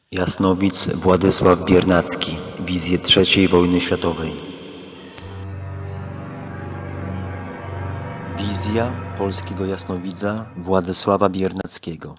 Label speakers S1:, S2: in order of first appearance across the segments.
S1: Jasnowic Władysław Biernacki. Wizje III wojny światowej. Wizja polskiego jasnowidza Władysława Biernackiego.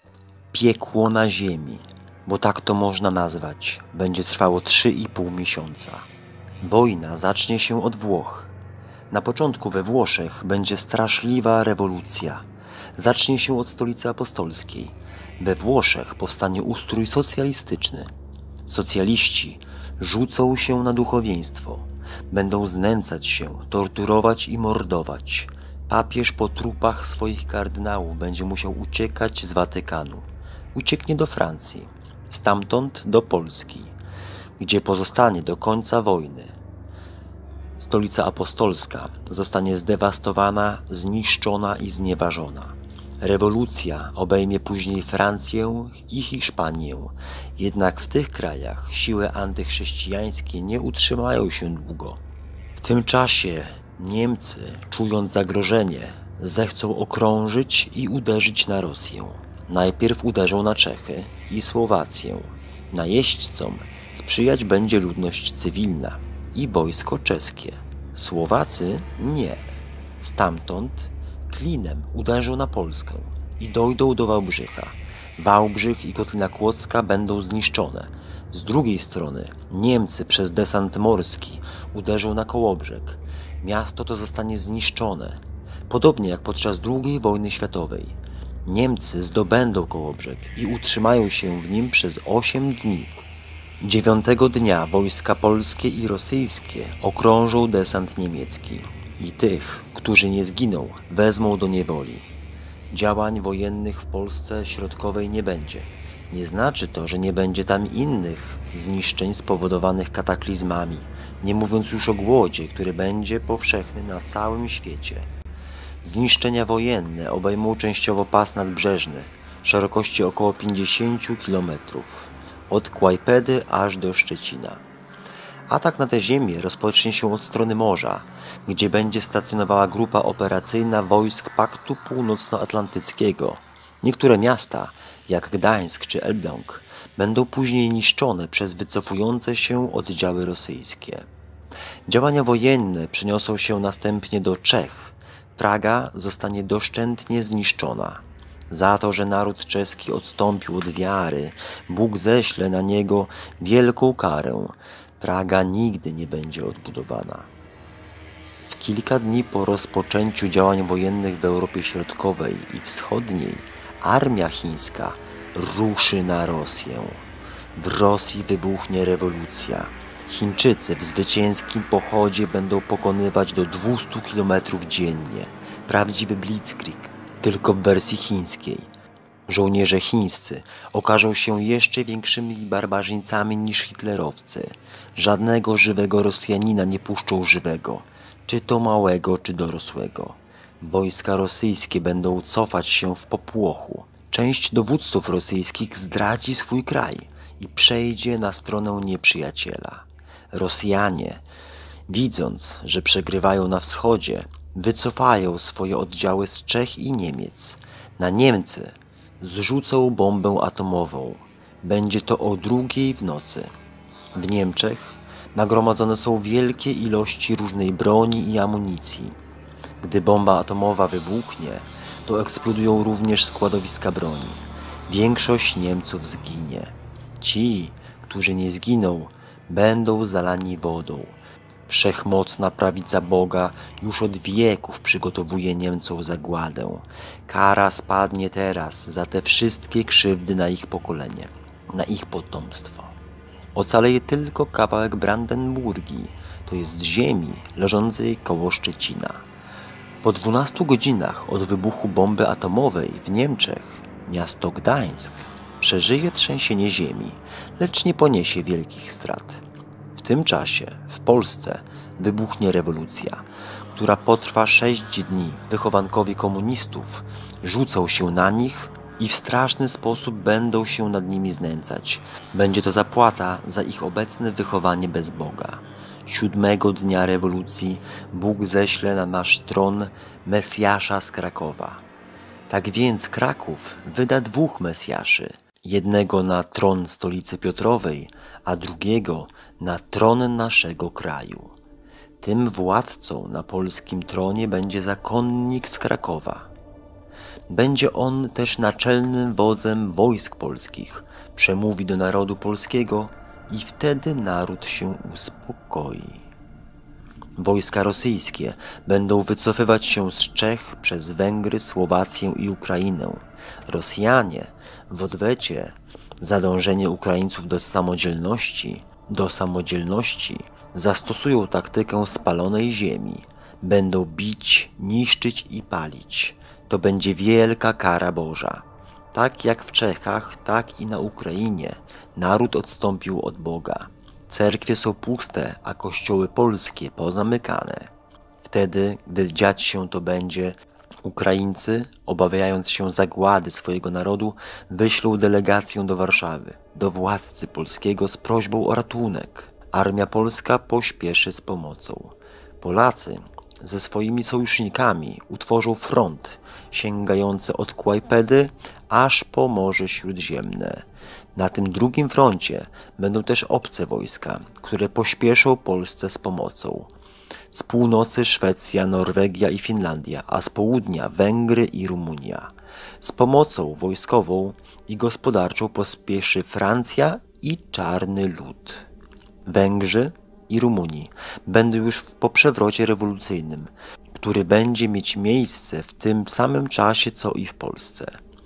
S1: Piekło na ziemi, bo tak to można nazwać, będzie trwało 3,5 miesiąca. Wojna zacznie się od Włoch. Na początku we Włoszech będzie straszliwa rewolucja. Zacznie się od stolicy apostolskiej. We Włoszech powstanie ustrój socjalistyczny. Socjaliści rzucą się na duchowieństwo. Będą znęcać się, torturować i mordować. Papież po trupach swoich kardynałów będzie musiał uciekać z Watykanu. Ucieknie do Francji, stamtąd do Polski, gdzie pozostanie do końca wojny. Stolica apostolska zostanie zdewastowana, zniszczona i znieważona. Rewolucja obejmie później Francję i Hiszpanię. Jednak w tych krajach siły antychrześcijańskie nie utrzymają się długo. W tym czasie Niemcy, czując zagrożenie, zechcą okrążyć i uderzyć na Rosję. Najpierw uderzą na Czechy i Słowację. Najeźdźcom sprzyjać będzie ludność cywilna i wojsko czeskie. Słowacy nie. Stamtąd klinem uderzą na Polskę i dojdą do Wałbrzycha. Wałbrzych i Kotlina Kłodzka będą zniszczone. Z drugiej strony Niemcy przez desant morski uderzą na Kołobrzeg. Miasto to zostanie zniszczone. Podobnie jak podczas II wojny światowej. Niemcy zdobędą Kołobrzeg i utrzymają się w nim przez 8 dni. 9 dnia wojska polskie i rosyjskie okrążą desant niemiecki i tych, którzy nie zginą, wezmą do niewoli. Działań wojennych w Polsce Środkowej nie będzie. Nie znaczy to, że nie będzie tam innych zniszczeń spowodowanych kataklizmami, nie mówiąc już o głodzie, który będzie powszechny na całym świecie. Zniszczenia wojenne obejmą częściowo pas nadbrzeżny, szerokości około 50 km, od Kłajpedy aż do Szczecina. Atak na tę ziemię rozpocznie się od strony morza, gdzie będzie stacjonowała grupa operacyjna wojsk Paktu Północnoatlantyckiego. Niektóre miasta, jak Gdańsk czy Elbląg, będą później niszczone przez wycofujące się oddziały rosyjskie. Działania wojenne przeniosą się następnie do Czech. Praga zostanie doszczętnie zniszczona. Za to, że naród czeski odstąpił od wiary, Bóg ześle na niego wielką karę. Praga nigdy nie będzie odbudowana. W kilka dni po rozpoczęciu działań wojennych w Europie Środkowej i Wschodniej armia chińska ruszy na Rosję. W Rosji wybuchnie rewolucja. Chińczycy w zwycięskim pochodzie będą pokonywać do 200 km dziennie. Prawdziwy blitzkrieg, tylko w wersji chińskiej. Żołnierze chińscy okażą się jeszcze większymi barbarzyńcami niż hitlerowcy. Żadnego żywego Rosjanina nie puszczą żywego, czy to małego, czy dorosłego. Wojska rosyjskie będą cofać się w popłochu. Część dowódców rosyjskich zdradzi swój kraj i przejdzie na stronę nieprzyjaciela. Rosjanie, widząc, że przegrywają na wschodzie, wycofają swoje oddziały z Czech i Niemiec. Na Niemcy zrzucą bombę atomową. Będzie to o 2:00 w nocy. W Niemczech nagromadzone są wielkie ilości różnej broni i amunicji. Gdy bomba atomowa wybuchnie, to eksplodują również składowiska broni. Większość Niemców zginie. Ci, którzy nie zginą, będą zalani wodą. Wszechmocna prawica Boga już od wieków przygotowuje Niemcom zagładę. Kara spadnie teraz za te wszystkie krzywdy na ich pokolenie, na ich potomstwo. Ocaleje tylko kawałek Brandenburgii, to jest ziemi leżącej koło Szczecina. Po 12 godzinach od wybuchu bomby atomowej w Niemczech miasto Gdańsk przeżyje trzęsienie ziemi, lecz nie poniesie wielkich strat. W tym czasie w Polsce wybuchnie rewolucja, która potrwa 6 dni. Wychowankowie komunistów rzucą się na nich i w straszny sposób będą się nad nimi znęcać. Będzie to zapłata za ich obecne wychowanie bez Boga. 7 dnia rewolucji Bóg ześle na nasz tron Mesjasza z Krakowa. Tak więc Kraków wyda 2 Mesjaszy, jednego na tron stolicy Piotrowej, a drugiego na tron naszego kraju. Tym władcą na polskim tronie będzie zakonnik z Krakowa. Będzie on też naczelnym wodzem wojsk polskich, przemówi do narodu polskiego i wtedy naród się uspokoi. Wojska rosyjskie będą wycofywać się z Czech przez Węgry, Słowację i Ukrainę. Rosjanie w odwecie za dążenie Ukraińców do samodzielności zastosują taktykę spalonej ziemi. Będą bić, niszczyć i palić. To będzie wielka kara Boża. Tak jak w Czechach, tak i na Ukrainie naród odstąpił od Boga. Cerkwie są puste, a kościoły polskie pozamykane. Wtedy, gdy dziać się to będzie, Ukraińcy, obawiając się zagłady swojego narodu, wyślą delegację do Warszawy, do władcy polskiego z prośbą o ratunek. Armia polska pośpieszy z pomocą. Polacy ze swoimi sojusznikami utworzą front sięgający od Kłajpedy aż po Morze Śródziemne. Na tym drugim froncie będą też obce wojska, które pośpieszą Polsce z pomocą. Z północy Szwecja, Norwegia i Finlandia, a z południa Węgry i Rumunia. Z pomocą wojskową i gospodarczą pospieszy Francja i Czarny Lud. Węgrzy i Rumuni będą już po przewrocie rewolucyjnym, który będzie mieć miejsce w tym samym czasie co i w Polsce.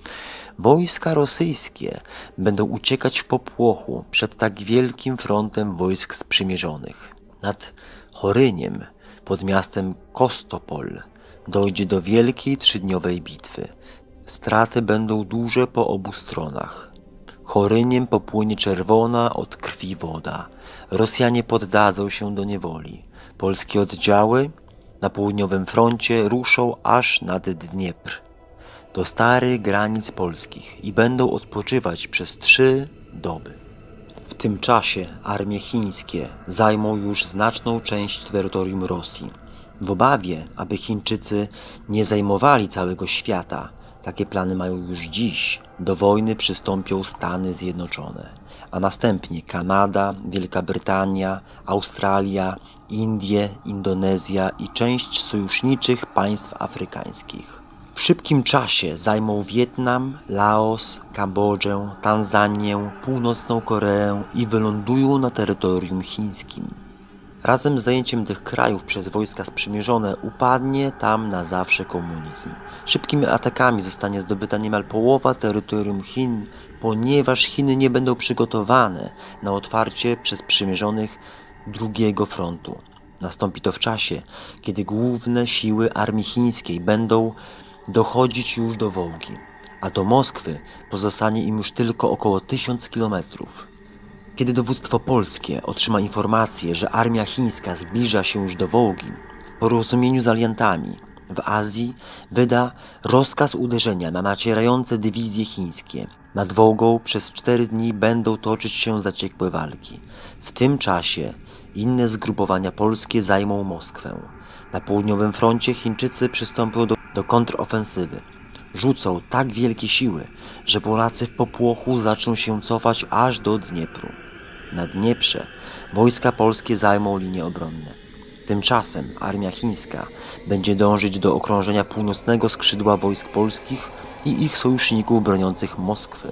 S1: Wojska rosyjskie będą uciekać w popłochu przed tak wielkim frontem wojsk sprzymierzonych. Nad Choryniem, pod miastem Kostopol, dojdzie do wielkiej trzydniowej bitwy. Straty będą duże po obu stronach. Choryniem popłynie czerwona od krwi woda. Rosjanie poddadzą się do niewoli. Polskie oddziały na południowym froncie ruszą aż nad Dniepr, do starych granic polskich i będą odpoczywać przez 3 doby. W tym czasie armie chińskie zajmą już znaczną część terytorium Rosji. W obawie, aby Chińczycy nie zajmowali całego świata, takie plany mają już dziś, do wojny przystąpią Stany Zjednoczone, a następnie Kanada, Wielka Brytania, Australia, Indie, Indonezja i część sojuszniczych państw afrykańskich. W szybkim czasie zajmą Wietnam, Laos, Kambodżę, Tanzanię, Północną Koreę i wylądują na terytorium chińskim. Razem z zajęciem tych krajów przez wojska sprzymierzone upadnie tam na zawsze komunizm. Szybkimi atakami zostanie zdobyta niemal połowa terytorium Chin, ponieważ Chiny nie będą przygotowane na otwarcie przez sprzymierzonych drugiego frontu. Nastąpi to w czasie, kiedy główne siły armii chińskiej będą dochodzić już do Wołgi, a do Moskwy pozostanie im już tylko około 1000 kilometrów. Kiedy dowództwo polskie otrzyma informację, że armia chińska zbliża się już do Wołgi, w porozumieniu z aliantami w Azji wyda rozkaz uderzenia na nacierające dywizje chińskie. Nad Wołgą przez 4 dni będą toczyć się zaciekłe walki. W tym czasie inne zgrupowania polskie zajmą Moskwę. Na południowym froncie Chińczycy przystąpią do kontrofensywy. Rzucą tak wielkie siły, że Polacy w popłochu zaczną się cofać aż do Dniepru. Na Dnieprze wojska polskie zajmą linie obronne. Tymczasem armia chińska będzie dążyć do okrążenia północnego skrzydła wojsk polskich i ich sojuszników broniących Moskwy.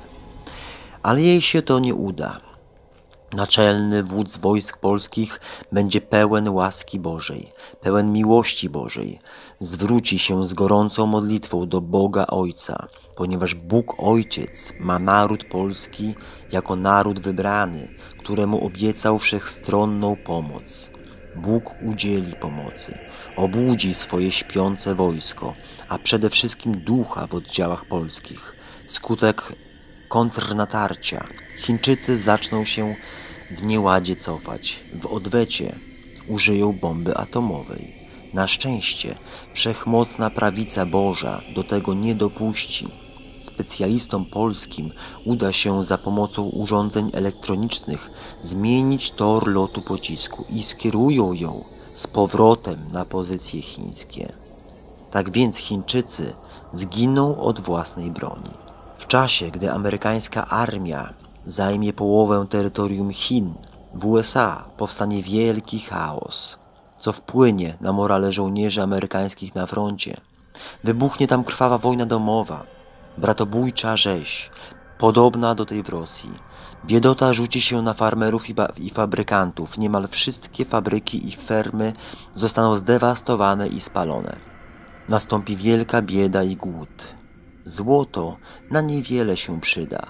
S1: Ale jej się to nie uda. Naczelny wódz wojsk polskich będzie pełen łaski Bożej, pełen miłości Bożej. Zwróci się z gorącą modlitwą do Boga Ojca, ponieważ Bóg Ojciec ma naród polski jako naród wybrany, któremu obiecał wszechstronną pomoc. Bóg udzieli pomocy, obudzi swoje śpiące wojsko, a przede wszystkim ducha w oddziałach polskich. Wskutek kontrnatarcia Chińczycy zaczną się w nieładzie cofać. W odwecie użyją bomby atomowej. Na szczęście wszechmocna prawica Boża do tego nie dopuści. Specjalistom polskim uda się za pomocą urządzeń elektronicznych zmienić tor lotu pocisku i skierują ją z powrotem na pozycje chińskie. Tak więc Chińczycy zginą od własnej broni. W czasie, gdy amerykańska armia zajmie połowę terytorium Chin, w USA powstanie wielki chaos, co wpłynie na morale żołnierzy amerykańskich na froncie. Wybuchnie tam krwawa wojna domowa, bratobójcza rzeź, podobna do tej w Rosji. Biedota rzuci się na farmerów i fabrykantów. Niemal wszystkie fabryki i fermy zostaną zdewastowane i spalone. Nastąpi wielka bieda i głód. Złoto na niewiele się przyda,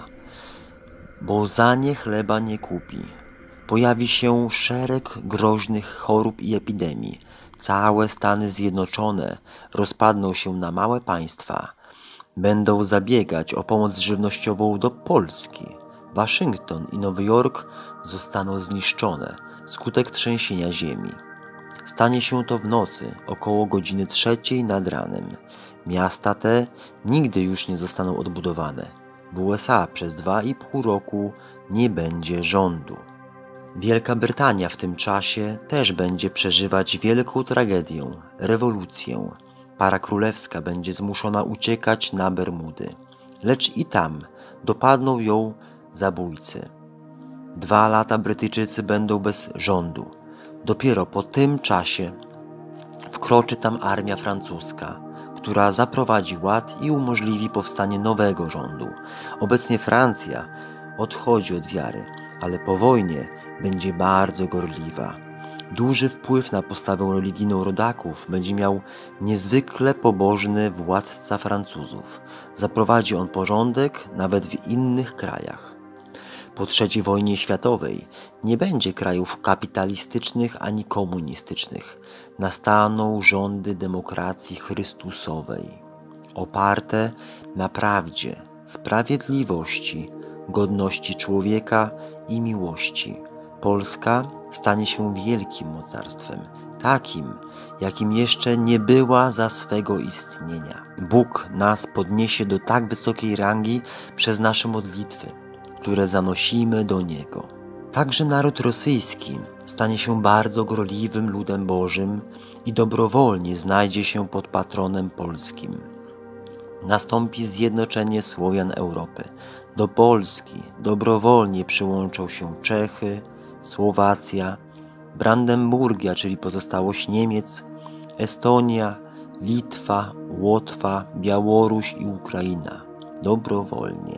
S1: bo za nie chleba nie kupi. Pojawi się szereg groźnych chorób i epidemii. Całe Stany Zjednoczone rozpadną się na małe państwa. Będą zabiegać o pomoc żywnościową do Polski. Waszyngton i Nowy Jork zostaną zniszczone wskutek trzęsienia ziemi. Stanie się to w nocy, około godziny 3 nad ranem. Miasta te nigdy już nie zostaną odbudowane. W USA przez 2,5 roku nie będzie rządu. Wielka Brytania w tym czasie też będzie przeżywać wielką tragedię, rewolucję. Para królewska będzie zmuszona uciekać na Bermudy, lecz i tam dopadną ją zabójcy. 2 lata Brytyjczycy będą bez rządu. Dopiero po tym czasie wkroczy tam armia francuska, która zaprowadzi ład i umożliwi powstanie nowego rządu. Obecnie Francja odchodzi od wiary, ale po wojnie będzie bardzo gorliwa. Duży wpływ na postawę religijną rodaków będzie miał niezwykle pobożny władca Francuzów. Zaprowadzi on porządek nawet w innych krajach. Po III wojnie światowej nie będzie krajów kapitalistycznych ani komunistycznych. Nastaną rządy demokracji chrystusowej, oparte na prawdzie, sprawiedliwości, godności człowieka i miłości. Polska stanie się wielkim mocarstwem, takim, jakim jeszcze nie była za swego istnienia. Bóg nas podniesie do tak wysokiej rangi przez nasze modlitwy, które zanosimy do Niego. Także naród rosyjski stanie się bardzo gorliwym ludem Bożym i dobrowolnie znajdzie się pod patronem polskim. Nastąpi zjednoczenie Słowian Europy. Do Polski dobrowolnie przyłączą się Czechy, Słowacja, Brandenburgia, czyli pozostałość Niemiec, Estonia, Litwa, Łotwa, Białoruś i Ukraina. Dobrowolnie.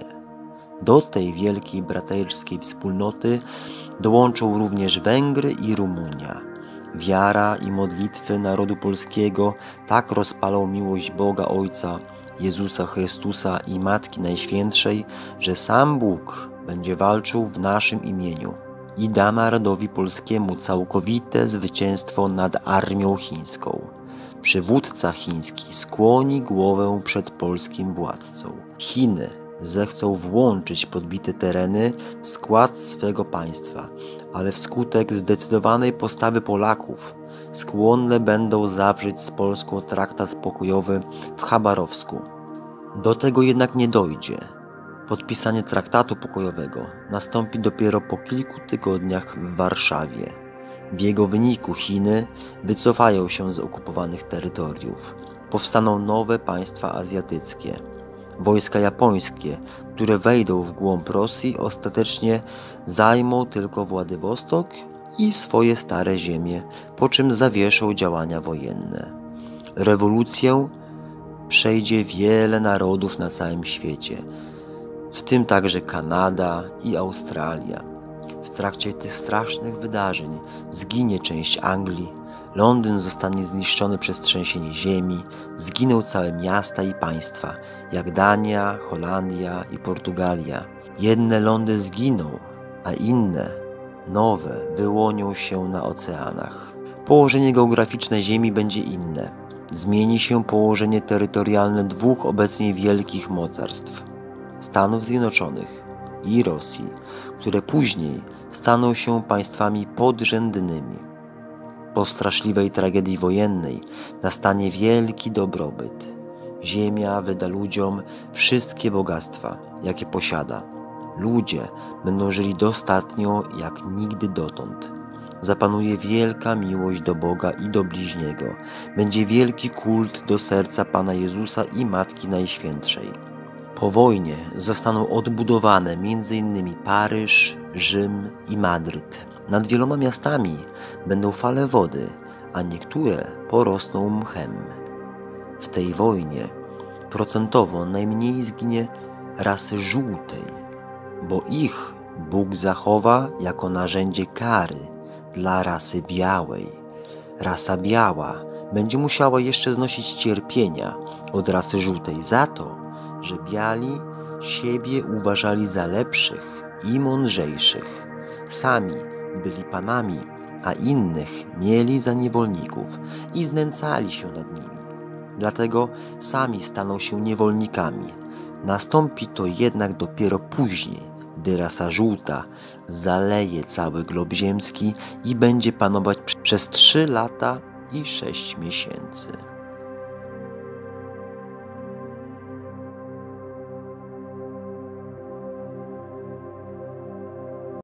S1: Do tej wielkiej braterskiej wspólnoty dołączą również Węgry i Rumunia. Wiara i modlitwy narodu polskiego tak rozpalą miłość Boga Ojca, Jezusa Chrystusa i Matki Najświętszej, że sam Bóg będzie walczył w naszym imieniu i da narodowi polskiemu całkowite zwycięstwo nad armią chińską. Przywódca chiński skłoni głowę przed polskim władcą. Chiny zechcą włączyć podbite tereny w skład swego państwa, ale wskutek zdecydowanej postawy Polaków skłonne będą zawrzeć z Polską traktat pokojowy w Chabarowsku. Do tego jednak nie dojdzie. Podpisanie traktatu pokojowego nastąpi dopiero po kilku tygodniach w Warszawie. W jego wyniku Chiny wycofają się z okupowanych terytoriów. Powstaną nowe państwa azjatyckie. Wojska japońskie, które wejdą w głąb Rosji, ostatecznie zajmą tylko Władywostok i swoje stare ziemie, po czym zawieszą działania wojenne. Rewolucję przejdzie wiele narodów na całym świecie, w tym także Kanada i Australia. W trakcie tych strasznych wydarzeń zginie część Anglii, Londyn zostanie zniszczony przez trzęsienie ziemi, zginą całe miasta i państwa, jak Dania, Holandia i Portugalia. Jedne lądy zginą, a inne, nowe, wyłonią się na oceanach. Położenie geograficzne Ziemi będzie inne. Zmieni się położenie terytorialne 2 obecnie wielkich mocarstw – Stanów Zjednoczonych i Rosji, które później staną się państwami podrzędnymi. Po straszliwej tragedii wojennej nastanie wielki dobrobyt. Ziemia wyda ludziom wszystkie bogactwa, jakie posiada. Ludzie będą żyli dostatnio jak nigdy dotąd. Zapanuje wielka miłość do Boga i do bliźniego. Będzie wielki kult do serca Pana Jezusa i Matki Najświętszej. Po wojnie zostaną odbudowane m.in. Paryż, Rzym i Madryt. Nad wieloma miastami będą fale wody, a niektóre porosną mchem. W tej wojnie procentowo najmniej zginie rasy żółtej, bo ich Bóg zachowa jako narzędzie kary dla rasy białej. Rasa biała będzie musiała jeszcze znosić cierpienia od rasy żółtej za to, że biali siebie uważali za lepszych i mądrzejszych. Sami byli panami, a innych mieli za niewolników i znęcali się nad nimi. Dlatego sami staną się niewolnikami. Nastąpi to jednak dopiero później, gdy rasa żółta zaleje cały glob ziemski i będzie panować przez 3 lata i 6 miesięcy.